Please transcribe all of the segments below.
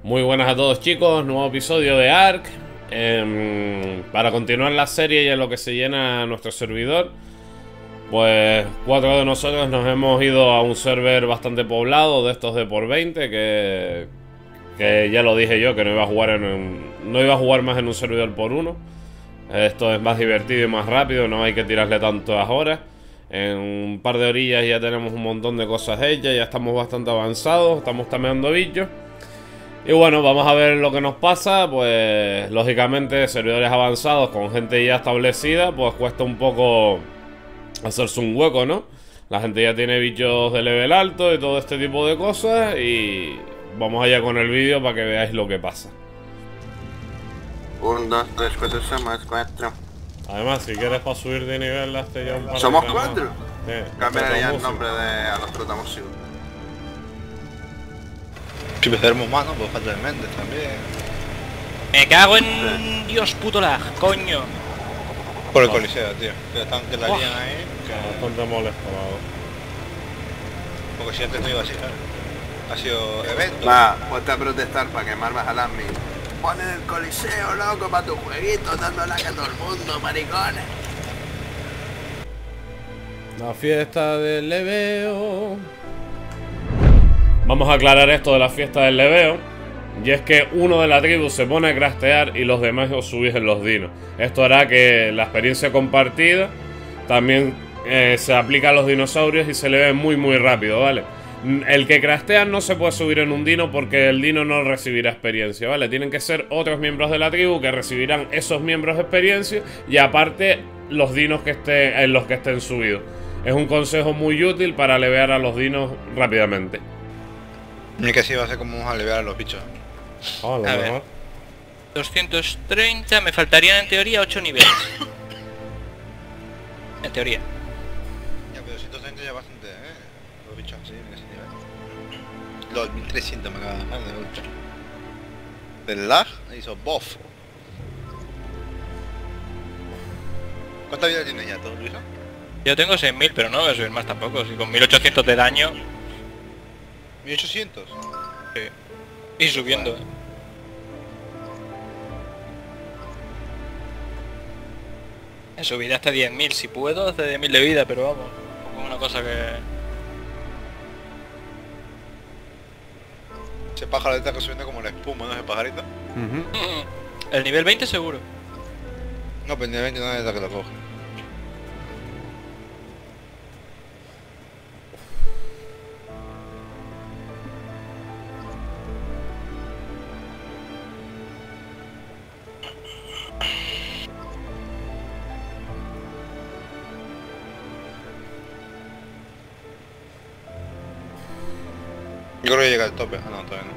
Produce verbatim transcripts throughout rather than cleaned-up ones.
Muy buenas a todos, chicos, nuevo episodio de Ark. eh, Para continuar la serie y en lo que se llena nuestro servidor, pues cuatro de nosotros nos hemos ido a un server bastante poblado, de estos de por veinte, que, que ya lo dije yo, que no iba a jugar en un- no iba a jugar más en un servidor por uno. Esto es más divertido y más rápido, no hay que tirarle tantas horas. En un par de orillas ya tenemos un montón de cosas hechas, ya estamos bastante avanzados, estamos tameando bichos. Y bueno, vamos a ver lo que nos pasa. Pues lógicamente servidores avanzados con gente ya establecida, pues cuesta un poco hacerse un hueco, ¿no? La gente ya tiene bichos de level alto y todo este tipo de cosas. Y vamos allá con el vídeo para que veáis lo que pasa. Un, dos, tres, cuatro, somos cuatro. Además, si quieres para subir de nivel, hazte ya un par de ¿Somos granadas. cuatro? Sí, Cambiaré hazte ya tu el música. nombre de a los protagonistas. Si empezaremos más, ¿no? Pues falta de Méndez también. Me cago en Dios puto lag, coño. Por el coliseo, tío. Que están que la Buah. lían ahí. Que... Bastante molesto, la verdad. Porque si antes no iba así, ¿sabes? Ha sido evento. Va, ponte a protestar para quemar más al admin. Ponen el coliseo, loco, para tu jueguito, dando like a todo el mundo, maricones. La fiesta del leveo. Vamos a aclarar esto de la fiesta del leveo. Y es que uno de la tribu se pone a craftear y los demás os subís en los dinos. Esto hará que la experiencia compartida también eh, se aplica a los dinosaurios y se le ve muy muy rápido, ¿vale? El que craftea no se puede subir en un dino porque el dino no recibirá experiencia, ¿vale? Tienen que ser otros miembros de la tribu que recibirán esos miembros de experiencia y aparte los dinos que estén, en los que estén subidos. Es un consejo muy útil para levear a los dinos rápidamente. Ni que sí va a ser como vamos a aliviar a los bichos. Oh, lo A ver. mejor. doscientos treinta, me faltarían en teoría ocho niveles. En teoría. Ya, pero ciento treinta ya bastante, ¿eh? Los bichos así, en ese nivel. Los mil trescientos me acaba de dejar de golpe. Del lag hizo buff. ¿Cuánta vida tienes ya todo, Luisa? Yo tengo seis mil, pero no voy a subir más tampoco. Si con mil ochocientos de daño, mil ochocientos. sí. Y subiendo. eh. Me subiré hasta diez mil si puedo, hasta diez mil de vida, pero vamos. Es una cosa que... Ese pájaro está subiendo como la espuma, ¿no? Ese pajarito. Ujú. El nivel veinte seguro. No, pendiente no es la que lo coge. Yo creo que llega al tope. Ah, no, todavía no.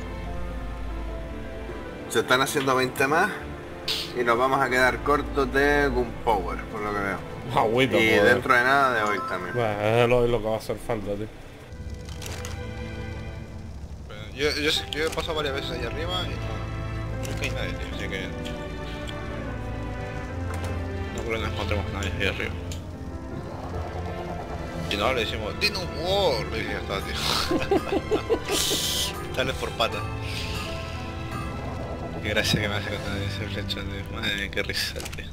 Se están haciendo veinte más y nos vamos a quedar cortos de Gunpowder, por lo que veo. Agüita, Y joder. dentro de nada de hoy también. Bueno, es lo, lo que va a hacer falta, tío. Pero Yo, yo, sé- yo he pasado varias veces ahí arriba y no, no hay nadie, tío, así que... No creo que no encontremos nadie ahí arriba. Si no, le decimos, Dino War, y ya está, tío. Dale por pata. Qué gracia que me hace con ese flecha, tío. Madre mía, qué risa, tío.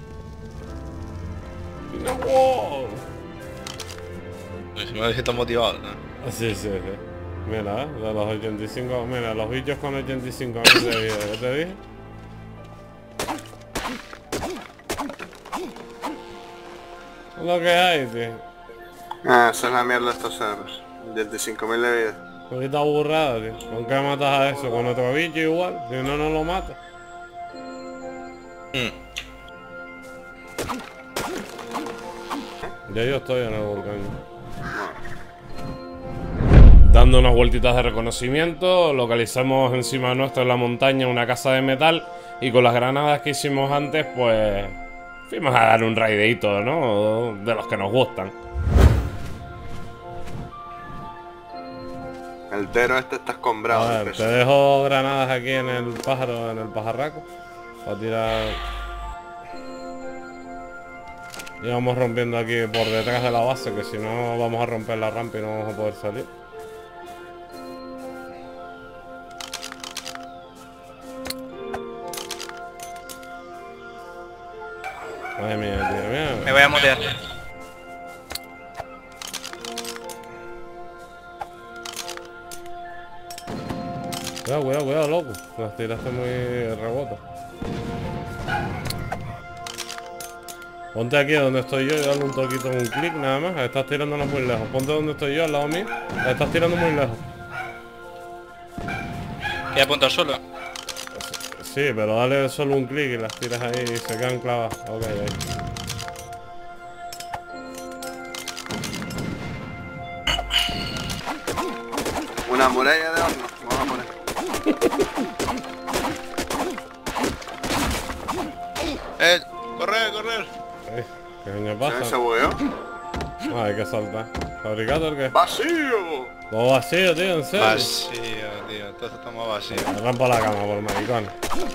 ¡Wow! Se me siento motivado, ¿no? Sí, sí, sí. Mira, ¿eh? De los ochenta y cinco. Mira, los bichos con ochenta y cinco mil de vida. ¿Qué te dije? Es lo que hay, tío. Ah, esa es la mierda de estos servers. veinticinco mil de vida. Poquita burrada, tío. ¿Con qué matas a eso? Con otro bicho igual. Si no, no lo matas. Mm. Ya yo estoy en el volcán. Dando unas vueltitas de reconocimiento, localizamos encima nuestro en la montaña una casa de metal y con las granadas que hicimos antes, pues fuimos a dar un raideito, ¿no? De los que nos gustan. El tero este está escombrado. A de ver, peso. te dejo granadas aquí en el pájaro, en el pajarraco, para tirar. Y vamos rompiendo aquí por detrás de la base, que si no vamos a romper la rampa y no vamos a poder salir. Madre mía, tío, mira. Me voy a motear. Cuidado, cuidado, cuidado, loco. Las tiraste muy rebota. Ponte aquí donde estoy yo y dale un toquito, un clic nada más. Estás tirándonos muy lejos. Ponte donde estoy yo, al lado mío. La estás tirando muy lejos. Voy a apuntar solo. Sí, pero dale solo un clic y las tiras ahí y se quedan clavadas. Ok, ahí. Una muralla de horno. Vamos a poner. ¡Eh! ¡Correr, correr! Ey, ¿qué coño ¿Se pasa? bugueó? Ah, hay que saltar. ¿Fabricator qué? ¡Vacío! Todo vacío, tío, en serio. Vacío, tío. Entonces estamos vacíos. Me rompo la cama por maricón.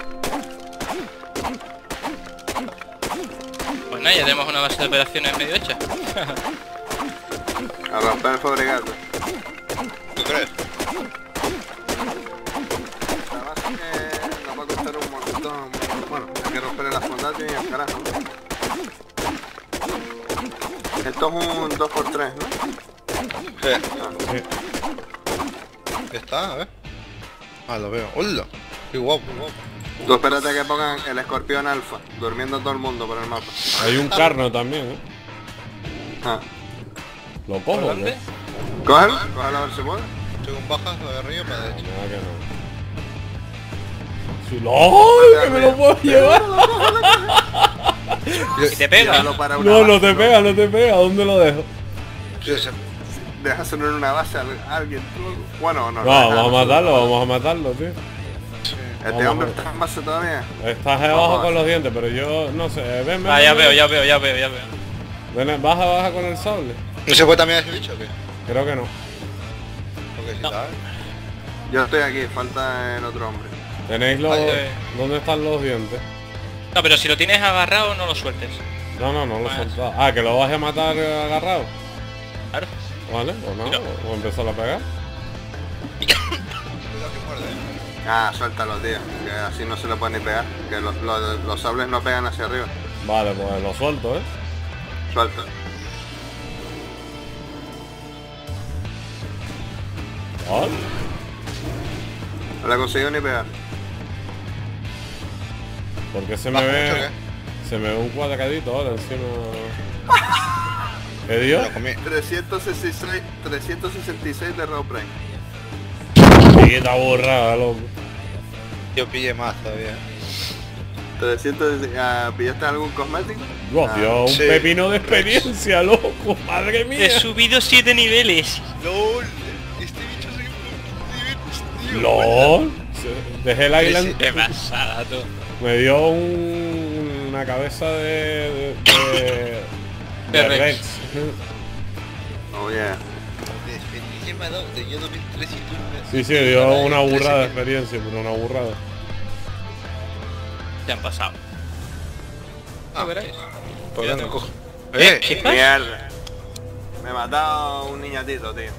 Pues nada, ya tenemos una base de operaciones medio hecha. A romper el fabricante. ¿Tú crees? La base que nos va a costar un montón. Bueno, hay que romper las fondatas y el carajo. Esto es un dos por tres, ¿no? ¿Qué? Sí. ¿Qué está? A ver. Ah, lo veo. ¡Hola! ¡Qué guapo, qué guapo! Tú espérate que pongan el escorpión alfa, durmiendo todo el mundo por el mapa. Hay un carno también, ¿eh? Ah. ¿Lo cojo? ¿Por dónde? ¿no? Cógelo, cógelo a ver si puede. Según bajas, de arriba para derecha. Nada que no. Sí, lo... ¡Ay, que me lo puedo llevar! ¿Y te pega? Llévalo para una No, base, no te pega, no te pega. ¿Dónde lo dejo? Sí, sí. Déjaselo en una base a alguien. Tú. Bueno, no. No, vamos a matarlo, vamos a matarlo, tío. Este vamos hombre a ver. está en base todavía. Estás ahí Vamos abajo a con ver. los dientes, pero yo no sé. Ven, ven. Ah, ya ven, veo, ven. ya veo, ya veo, ya veo. Ven, baja, baja con el sable. ¿No se fue también ese bicho o qué? Creo que no. Porque si No. sabes. Yo estoy aquí, falta el otro hombre. Tenéis los... Ay, eh. ¿Dónde están los dientes? No, pero si lo tienes agarrado, no lo sueltes. No, no, no lo he Vale. soltado. Ah, que lo vas a matar eh, agarrado. Claro. Vale, pues nada, Mira. o empezar a pegar. Cuidado que muerde. Ah, suéltalo, tío. Que así no se le puede ni pegar. Que los, los, los sables no pegan hacia arriba. Vale, pues lo suelto, ¿eh? Suelta. Vale. No le he conseguido ni pegar. Porque se me ¿Baja mucho o ve... qué? Se me ve un cuadradito ahora encima... ¿Qué dio? Me lo comí. trescientos sesenta y seis, trescientos sesenta y seis de Raw Prime. Chiquita burrada, loco. Yo pillé más todavía. trescientos, ah, ¿pillaste algún cosmético? Hostia, un sí. pepino de experiencia, loco. Madre mía. He subido siete niveles. ¡Lol! Este bicho soy un tío. LOL. Se- Dejé el island. Qué pasada, tú. Me dio un- una cabeza de... De, de, De Rex. Oh yeah. De experiencia me ha dado, tenía dos mil trescientos. Sí, sí, dio una burrada de experiencia, pero una burrada. Se han pasado. Ah, veréis. Pues Ya venga, tengo. cojo. ¿Eh? ¡Eh! ¿Qué pasa? Mierda. Me he matado un niñatito, tío.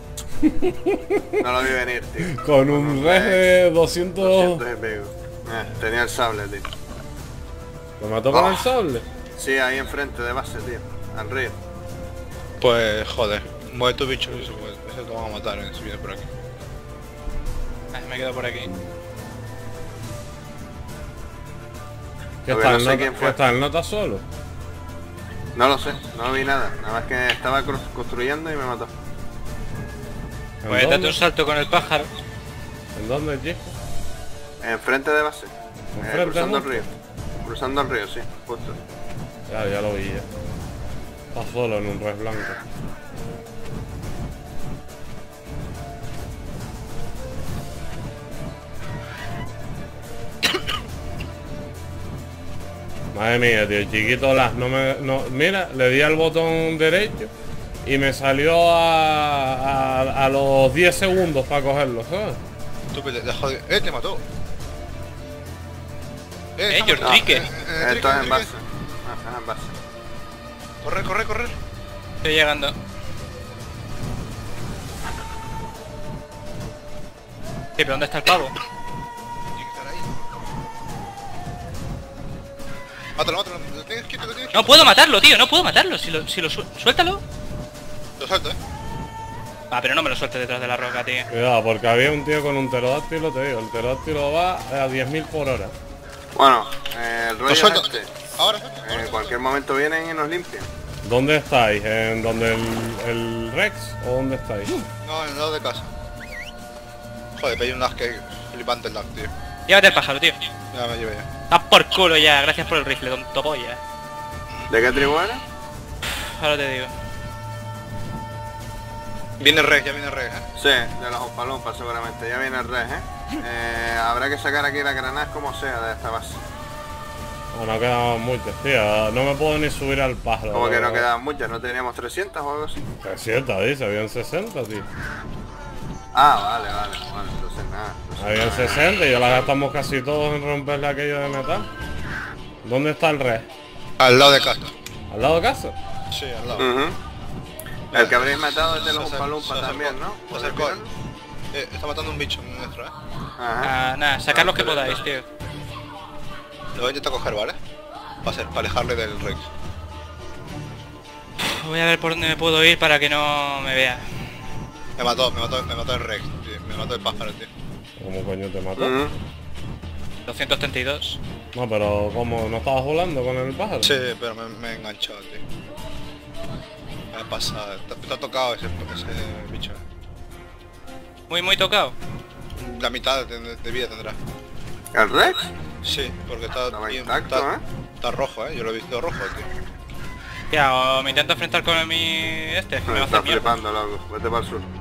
No lo vi venir, tío. Con un res de doscientos... doscientos y pico. Eh, tenía el sable, tío. ¿Lo mató con Oh. el sable? Sí, ahí enfrente de base, tío. Al río. Pues joder, mueve tu bicho y eso, pues, ese lo vamos a matar eh, si viene por aquí. Ah, me quedo por aquí. ¿Qué A ver, está, no el sé nota, quién ¿qué fue. está el nota solo? No lo sé, no vi nada. Nada más que estaba cru- construyendo y me mató. ¿En Pues date dónde? un salto con el pájaro. ¿En dónde, chico? Enfrente de base. Eh, ¿Enfrente cruzando el justo? río. Cruzando el río, sí, justo. Ya, ya lo vi ya. Está solo en un res blanco. Madre mía, tío, chiquito las no me. No, mira, le di al botón derecho y me salió a, a, a los diez segundos para cogerlo, ¿sabes? Tú te deja de... ¡Eh, te mató! Eh, está George matado. Trique. Eh, eh, Esto Trique, es en Trique. base. Ah, es en base. Corre, corre, corre. Estoy llegando. Sí, pero ¿dónde está el pavo? Tiene que estar ahí. Mátalo, mátalo. Lo tienes quieto, lo tienes No quieto. puedo matarlo, tío, no puedo matarlo. Si lo, si lo su- suéltalo. Lo suelto, eh. Ah, pero no me lo sueltes detrás de la roca, tío. Cuidado, porque había un tío con un pterodáctilo, te digo, el pterodáctilo va a diez mil por hora. Bueno, eh, el rollo Lo es suelto. este. Ahora suelto. En cualquier momento vienen y nos limpian. ¿Dónde estáis? ¿En donde el, el Rex o dónde estáis? No, en el lado de casa. Joder, pedí un lag que flipante el lag, tío. Llévate el pájaro, tío. Ya me llevo ya. Haz por culo ya, gracias por el rifle, tonto polla. ¿De qué tribu eres? Ahora te digo. Viene Rex, ya viene Rex, eh. Sí, de los Ompalumpas seguramente. Ya viene el res, ¿eh? eh habrá que sacar aquí las granadas como sea de esta base. Bueno, quedaban muchas, tío. No me puedo ni subir al pájaro. Como que no quedaban muchas, no teníamos trescientas o algo así. trescientas, dice, habían sesenta, tío. Ah, vale, vale, vale, entonces nada. Entonces Habían nada. sesenta y ya la gastamos casi todos en romperle aquello de metal. ¿Dónde está el Rex? Al lado de casa. ¿Al lado de casa? Sí, al lado. Ujú. El que habréis matado es de los Se acer- Ompalumpas se también, acercó, ¿no? Se acercó. Eh, está matando un bicho nuestro, eh. Ajá. Ah, nada, sacar los que podáis, tío. Lo voy a intentar coger, ¿vale? Para hacer, para alejarle del Rex. Voy a ver por dónde me puedo ir para que no me vea. Me mató, me mató, me mató el Rex, tío. Me mató el pájaro, tío. ¿Cómo coño te mató? Ujú. doscientos treinta y dos. No, pero ¿cómo? ¿No estabas volando con el pájaro? Sí, pero me, me he enganchado, tío. Me ha pasado. Está, está tocado ese, ese bicho, eh. Muy, muy tocado. La mitad de, de- de vida tendrá. ¿El Rex? Sí, porque está Estaba bien- intacto, está, ¿eh? está rojo, eh. Yo lo he visto rojo, tío. Ya, o me intento enfrentar con mi... este, me va a Está hacer mierda. flipando, loco. Vete para el sur.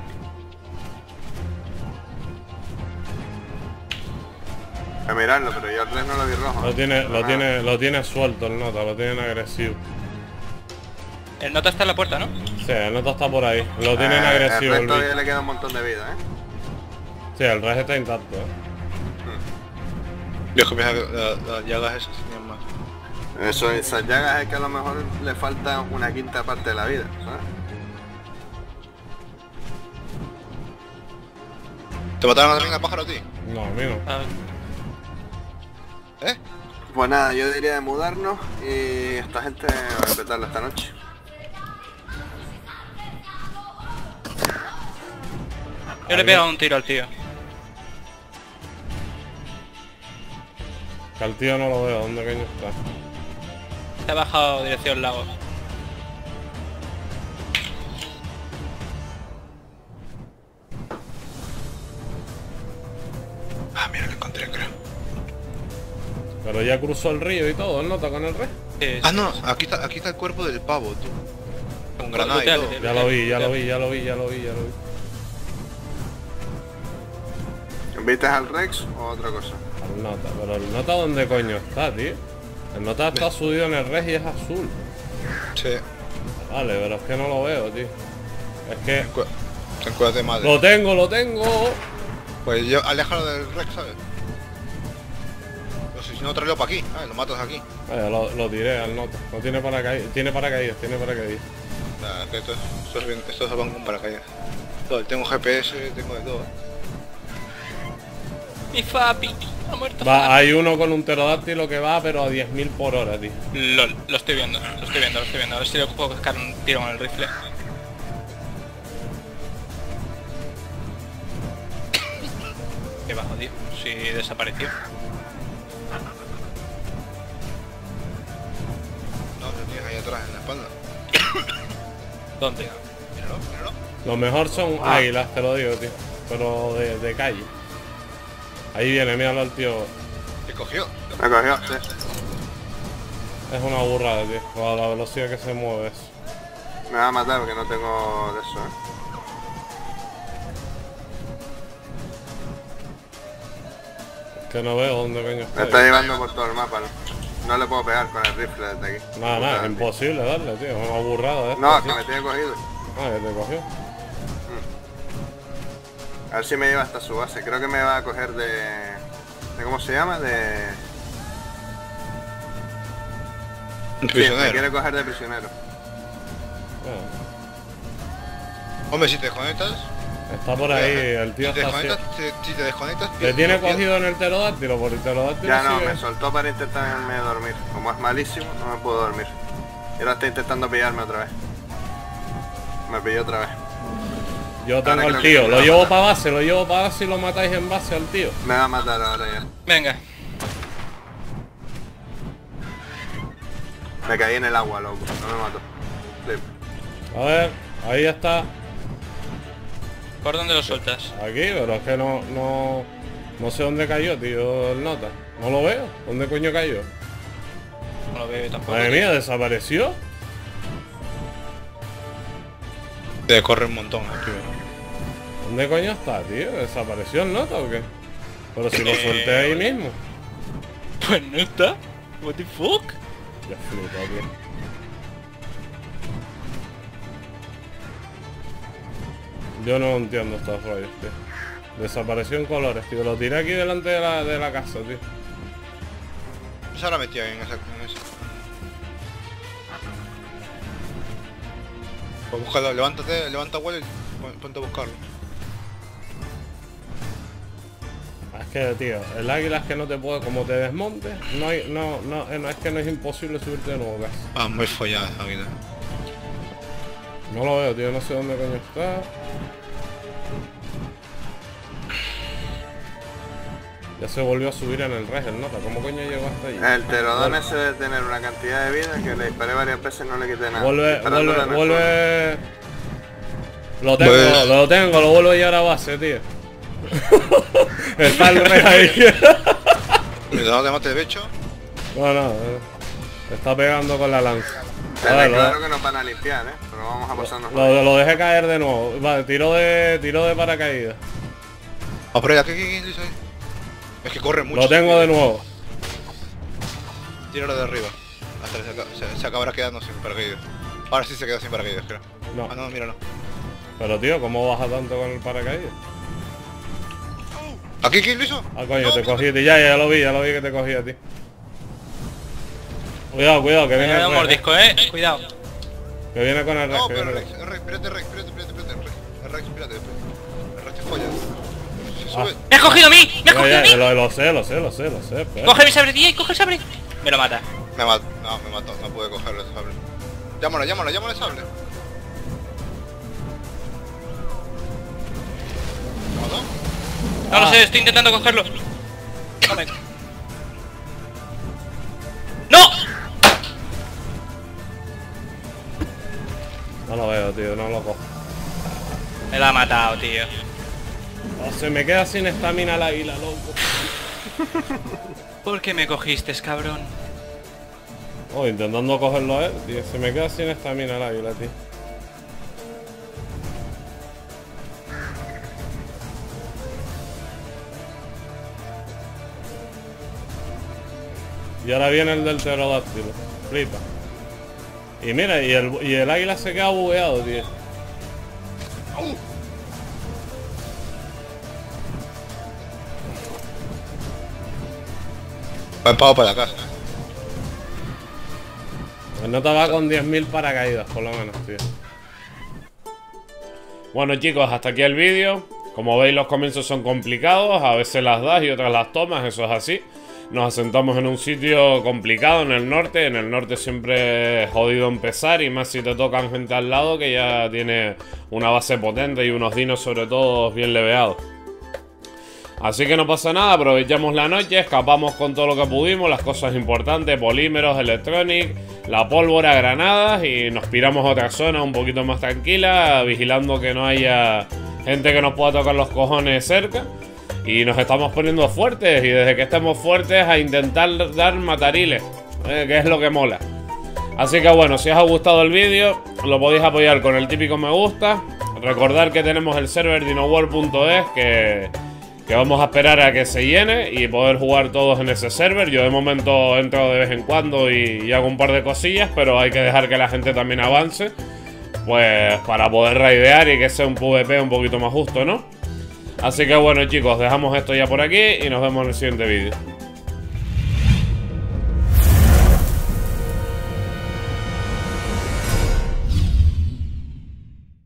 A mirarlo, pero yo el Rex no lo vi rojo. Lo tiene, lo Ah. tiene, lo tiene suelto el nota, lo tienen agresivo. El nota está en la puerta, ¿no? Sí, el nota está por ahí. Lo tienen Eh, agresivo El el Rex todavía bicho. le queda un montón de vida, ¿eh? Sí, el Rex está intacto, eh. Viejo, mira, la- las llagas esas tenían más. Eso, esas llagas es que a lo mejor le falta una quinta parte de la vida, ¿sabes? ¿Te mataron también al pájaro a ti? No, a mí no. Ah, ¿Eh? Pues nada, yo diría de mudarnos y esta gente va a petarla esta noche. yo le he pegado un tiro al tío. Que al tío no lo veo, ¿dónde coño está? Se ha bajado dirección lago. Ah, mira, lo encontré, creo. Pero ya cruzó el río y todo, el nota con el Rex. Sí, sí. Ah, no, aquí está, aquí está el cuerpo del pavo, tú. Con granada y Looteale, todo. tío. Ya lo vi, ya lo vi, ya lo vi, ya lo vi, ya lo vi. ¿Viste al Rex o otra cosa? Al nota, pero el nota ¿dónde coño está, tío? El nota está subido en el Rex y es azul. Sí. Vale, pero es que no lo veo, tío. Es que... Cu- Ten cuidado de madre. ¡Lo tengo, lo tengo! Pues yo, aléjalo del Rex, ¿sabes? Pero si no, tráelo para aquí, ¿sabes? Lo matas aquí. Vaya, lo, lo tiré al nota. No tiene paracaídas, tiene paracaídas, tiene paracaídas. Nada, que esto, esto, es bien- esto es van con paracaídas. Todo, tengo G P S, tengo de todo. Mi Fapi. Ha muerto Va, Fapi. hay uno con un pterodáctilo que va, pero a diez mil por hora, tío. LOL, lo estoy viendo, lo estoy viendo, lo estoy viendo. A ver si le puedo cascar un tiro con el rifle. Qué bajo, tío. Si desapareció. No, lo tienes ahí atrás, en la espalda. ¿Dónde? Míralo, míralo. Lo mejor son águilas, te lo digo, tío. Pero de, de calle. Ahí viene, míralo al tío. Te cogió. Me cogió, sí. Es una burrada, tío. A la velocidad que se mueve eso. Me va a matar porque no tengo de eso, ¿eh? Es que no veo dónde coño Me está. está llevando por todo el mapa. No, no le puedo pegar con el rifle desde aquí. Nada, nada, es Puta, imposible darle, tío. Es una burrada, ¿eh? No, que me tiene cogido. Ah, ya te cogió. A ver si me lleva hasta su base. Creo que me va a coger de... de ¿cómo se llama? De... Un Sí, me prisionero. quiere coger de prisionero. Bueno, Hombre, si te conectas, Está por ahí, el tío Si te está así. desconectas, si, si te desconectas, Te tío, tiene tío, cogido en el pterodáctilo, por el pterodáctilo Ya no, sigue. me soltó para intentarme dormir. Como es malísimo, no me puedo dormir. Y ahora está intentando pillarme otra vez. Me pilló otra vez. Yo tengo Ahora al creo que tío, me lo va a llevo matar. para base, lo llevo para base y lo matáis en base al tío. Me va a matar ahora ya. Venga. Me caí en el agua, loco. No me mató. Flip. A ver, ahí ya está. ¿Por dónde lo sueltas? Aquí, pero es que no, no, no sé dónde cayó, tío, el nota. No lo veo. ¿Dónde coño cayó? No lo veo yo tampoco. Madre tío. mía, desapareció. Te corre un montón, eh, tío. ¿Dónde coño está, tío? ¿Desapareció el nota o qué? Pero si lo solté ahí mismo. Pues no está. What the fuck? Ya flipa, tío. Yo no entiendo estos rollos, tío. Desapareció en colores, tío. Lo tiré aquí delante de la, de la casa, tío. Esa ahora metía en esa. En esa. Pues búscalo, levántate, levanta vuelo y pon- ponte a buscarlo. Es que, tío, el águila es que no te puede, como te desmontes, no hay, no, no, eh, no, es que no es imposible subirte de nuevo, casi. Ah, muy follada esa vida. No lo veo, tío, no sé dónde coño está. Ya se volvió a subir en el res, el nota. ¿Cómo coño llegó hasta allí? El pterodón ese debe tener una cantidad de vida que le disparé varias veces y no le quité nada. Vuelve, Disparándole vuelve, en el suelo. vuelve. Lo tengo, Pues- lo tengo, lo vuelvo a llevar a base, tío. Está el res ahí. Cuidado, te mate de pecho. No, no, eh, está pegando con la lanza. Pero A ver, claro lo, que nos van a limpiar, ¿eh? Pero vamos a pasarnos. lo, lo dejé caer de nuevo. Vale, tiro de, tiro de paracaídas. Ah, por ahí, aquí, aquí, aquí, Luis, ahí. Es que corre mucho. Lo tengo tío. de nuevo. Tíralo de arriba. Hasta que se, aca- se, se acabará quedando sin paracaídas. Ahora sí se queda sin paracaídas, creo. No. Ah, no, míralo. Pero tío, ¿cómo baja tanto con el paracaídas? ¿Aquí, aquí, Luiso? Ah, coño, No, te mira. cogí a ti. Ya, ya lo vi, ya lo vi que te cogí a ti. Cuidado, cuidado, que Me viene da un el res, mordisco, eh. Cuidado. Que viene con el res, No, que pero viene el el Rex, el Rex, espérate, Rex, espérate, espérate, espérate, el Rex. El Rex, espérate, espérate. El Rex te folla. Se Ah. sube. ¡Me ha cogido a mí! ¡Me ha Ya, cogido a ya, mí! lo, lo sé, lo sé, lo sé, lo sé. espera. Coge mi sabre, tío, y coge el sabre. Me lo mata. Me mató, no, me mató, no pude cogerle el sable. Llámalo, llámalo, llámalo el sable. ¿Me mató? No Ah. lo sé, estoy intentando cogerlo. No me... ¡No! No lo veo, tío, no lo cojo. Me la ha matado, tío. Oh, se me queda sin estamina el águila, loco. ¿Por qué me cogiste, cabrón? Oh, intentando cogerlo a él, tío. Se me queda sin estamina el águila, tío. Y ahora viene el del pterodáctilo. Flipa. Y mira, y el, y el águila se queda bugueado, tío. Va pago para la casa. Pues no te va con diez mil paracaídas, por lo menos, tío. Bueno, chicos, hasta aquí el vídeo. Como veis, los comienzos son complicados. A veces las das y otras las tomas, eso es así. Nos asentamos en un sitio complicado en el norte. En el norte siempre es jodido empezar, y más si te tocan gente al lado que ya tiene una base potente y unos dinos sobre todo bien leveados. Así que no pasa nada, aprovechamos la noche, escapamos con todo lo que pudimos, las cosas importantes, polímeros, electronic, la pólvora, granadas, y nos piramos a otra zona un poquito más tranquila, vigilando que no haya gente que nos pueda tocar los cojones cerca. Y nos estamos poniendo fuertes, y desde que estemos fuertes a intentar dar matariles, eh, que es lo que mola. Así que bueno, si os ha gustado el vídeo, lo podéis apoyar con el típico me gusta. Recordad que tenemos el server dinoworld punto es, que... que vamos a esperar a que se llene y poder jugar todos en ese server. Yo de momento entro de vez en cuando y, y hago un par de cosillas, pero hay que dejar que la gente también avance, pues para poder raidear y que sea un PvP un poquito más justo, ¿no? Así que bueno, chicos, dejamos esto ya por aquí y nos vemos en el siguiente vídeo.